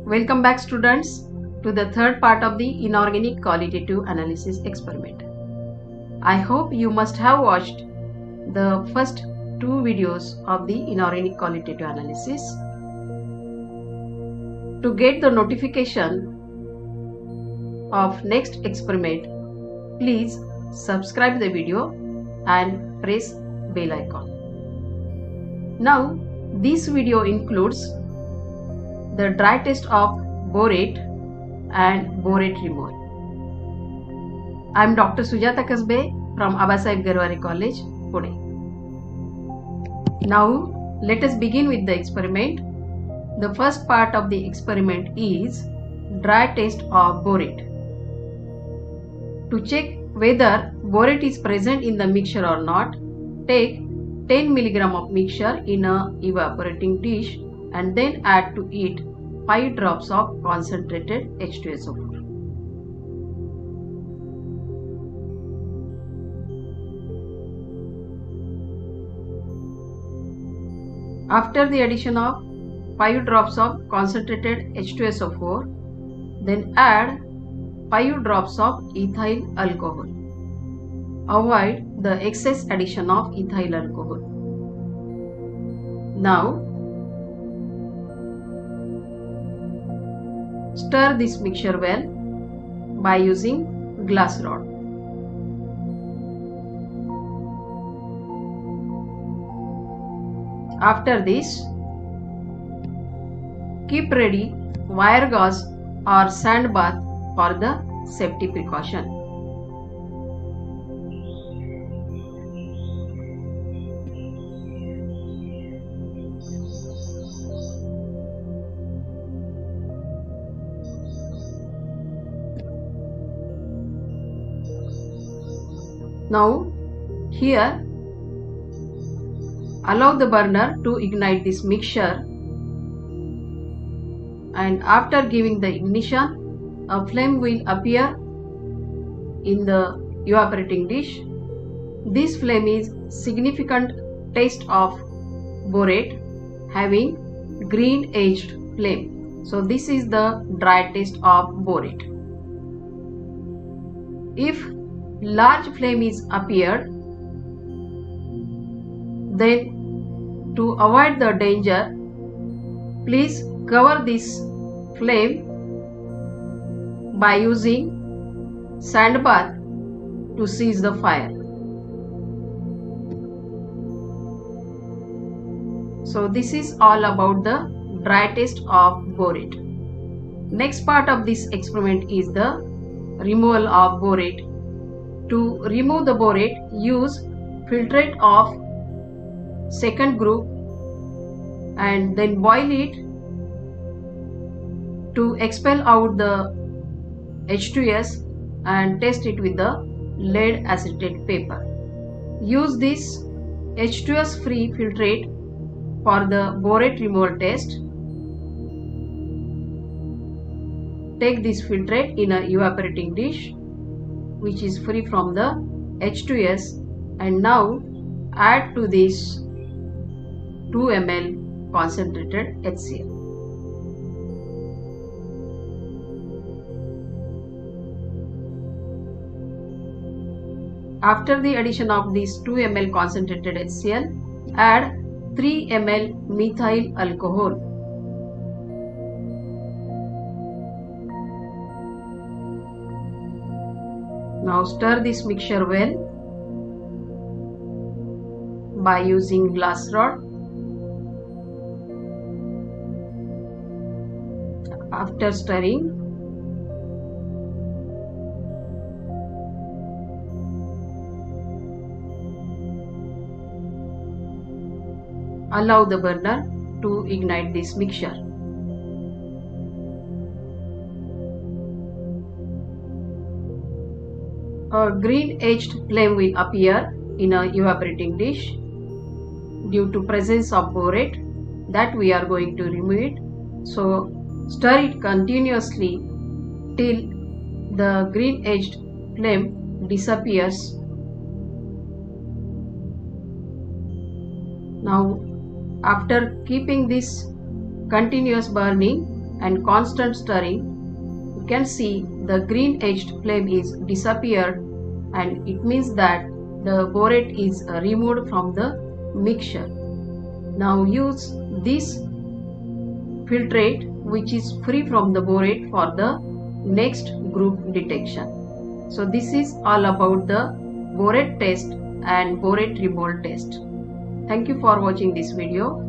Welcome back, students, to the third part of the inorganic qualitative analysis experiment. I hope you must have watched the first two videos of the inorganic qualitative analysis. To get the notification of next experiment, please subscribe the video and press bell icon. Now, this video includes the dry test of borate and borate removal. I am Dr. Sujata Kasbe from Abasaheb Garware College, Pune. Now, let us begin with the experiment. The first part of the experiment is dry test of borate. To check whether borate is present in the mixture or not, take 10 mg of mixture in a evaporating dish and then add to it 5 drops of concentrated H2SO4. After the addition of 5 drops of concentrated H2SO4, then add 5 drops of ethyl alcohol. Avoid the excess addition of ethyl alcohol. Now, stir this mixture well by using glass rod. After this, keep ready wire gauze or sand bath for the safety precaution. Now, here, allow the burner to ignite this mixture, and after giving the ignition, a flame will appear in the evaporating dish. This flame is significant taste of borate having green edged flame. So this is the dry test of borate. If large flame is appeared, then to avoid the danger, please cover this flame by using sand bath to seize the fire. So this is all about the dry test of borate. Next part of this experiment is the removal of borate. To remove the borate, use filtrate of second group and then boil it to expel out the H2S and test it with the lead acetate paper. Use this H2S free filtrate for the borate removal test. Take this filtrate in a evaporating dish which is free from the H2S, and now add to this 2 ml concentrated HCl. After the addition of this 2 ml concentrated HCl, add 3 ml methyl alcohol. Now stir this mixture well by using glass rod. After stirring, allow the burner to ignite this mixture. A green edged flame will appear in a evaporating dish due to presence of borate that we are going to remove it. So stir it continuously till the green edged flame disappears. Now, after keeping this continuous burning, and constant stirring, you can see the green edged flame is disappeared, and it means that the borate is removed from the mixture. Now use this filtrate which is free from the borate for the next group detection. So this is all about the borate test and borate removal test. Thank you for watching this video.